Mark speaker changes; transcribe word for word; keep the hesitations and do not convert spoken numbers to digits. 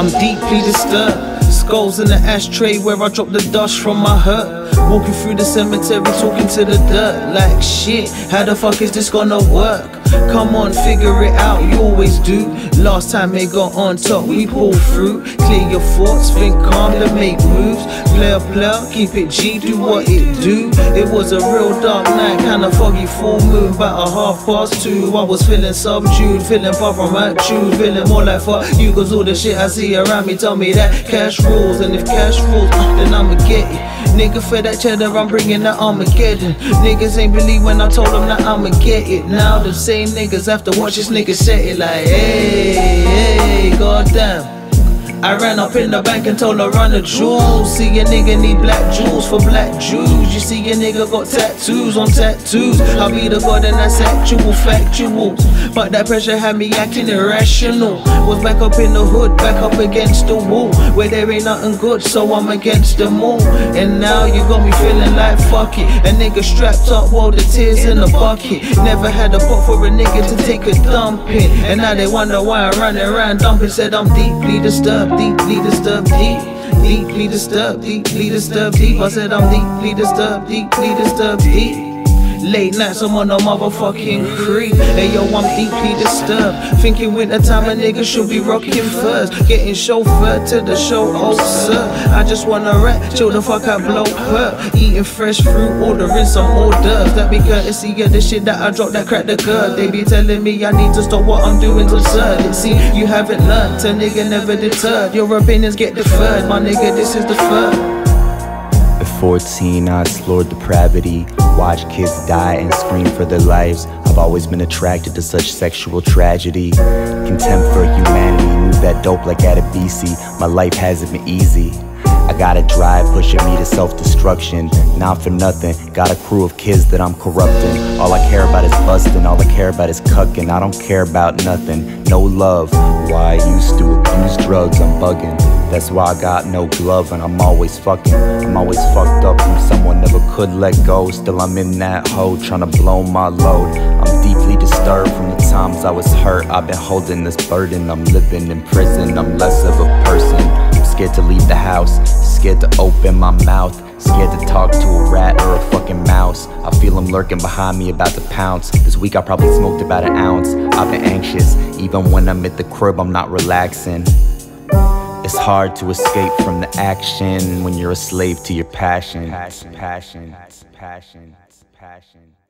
Speaker 1: I'm deeply disturbed. Skulls in the ashtray where I drop the dust from my hurt. Walking through the cemetery talking to the dirt. Like shit, how the fuck is this gonna work? Come on, figure it out, you always do. Last time they got on top, we pull through. Clear your thoughts, think calm, then make moves. Player, player, keep it G, do what it do. It was a real dark night, kinda foggy full moon. About a half past two, I was feeling subdued. Feeling far from attitude, feeling more like fuck you. Cause all the shit I see around me tell me that cash rules. And if cash rules, then I'ma get it. Nigga, for that cheddar, I'm bringing that Armageddon. Niggas ain't believe when I told them that I'ma get it. Now the same niggas have to watch this nigga set it like, hey, hey, goddamn. I ran up in the bank and told her run the jewels. See a nigga need black jewels for black Jews. You see a nigga got tattoos on tattoos. I'll be the god and that's actual factual. But that pressure had me acting irrational. Was back up in the hood, back up against the wall, where there ain't nothing good, so I'm against them all. And now you got me feeling like fuck it. A nigga strapped up while the tears in a bucket. Never had a pot for a nigga to take a dump in. And now they wonder why I'm running around dumping. Said I'm deeply disturbed. Deeply disturbed, deep, deeply disturbed, deeply disturbed, deep. I said I'm deeply disturbed, deeply disturbed, deep. Late nights I'm on a motherfucking creep. Hey yo, I'm deeply disturbed. Thinking winter time a nigga should be rocking furs. Getting chauffeured to the show, oh sir. I just wanna rap, chill the fuck out, blow her. Eating fresh fruit, ordering some hors d'oeuvres. That be courtesy of the shit that I drop that crack the curd. They be telling me I need to stop what I'm doing's absurd. It see, you haven't learned, a nigga never deterred. Your opinions get deferred, my nigga, this is the third.
Speaker 2: At fourteen, I explored depravity, watched kids die and scream for their lives. I've always been attracted to such sexual tragedy. Contempt for humanity, move that dope like at a B C. My life hasn't been easy. I got a drive pushing me to self-destruction. Not for nothing, got a crew of kids that I'm corrupting. All I care about is busting, all I care about is cucking. I don't care about nothing, no love. Why I used to abuse drugs, I'm bugging. That's why I got no glove and I'm always fucking. I'm always fucked up from someone never could let go. Still I'm in that hole trying to blow my load. I'm deeply disturbed from the times I was hurt. I've been holding this burden, I'm living in prison. I'm less of a person, I'm scared to leave the house, scared to open my mouth, scared to talk to a rat or a fucking mouse. I feel them lurking behind me about to pounce. This week I probably smoked about an ounce. I've been anxious, even when I'm at the crib I'm not relaxing. It's hard to escape from the action when you're a slave to your passion. Passion, passion, passion, passion.